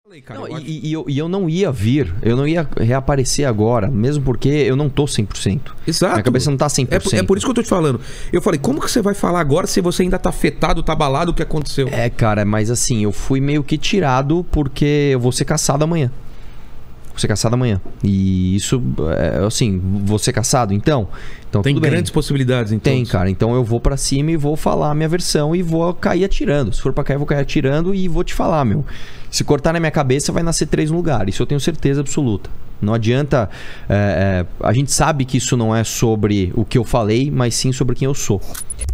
Cara, não, eu não ia vir, eu não ia reaparecer agora, mesmo porque eu não tô 100%. Exato. Minha cabeça não tá 100%. É por isso que eu tô te falando. Eu falei, como que você vai falar agora se você ainda tá afetado, tá abalado, o que aconteceu? Cara, mas assim, eu fui meio que tirado porque eu vou ser caçado amanhã. Vou ser caçado amanhã. E isso, assim, vou ser caçado então tem tudo bem. Grandes possibilidades, então. Tem, cara. Então eu vou pra cima e vou falar a minha versão e vou cair atirando. Se for pra cair, eu vou cair atirando e vou te falar, meu. Se cortar na minha cabeça, vai nascer 3 no lugar. Isso eu tenho certeza absoluta. Não adianta... a gente sabe que isso não é sobre o que eu falei, mas sim sobre quem eu sou.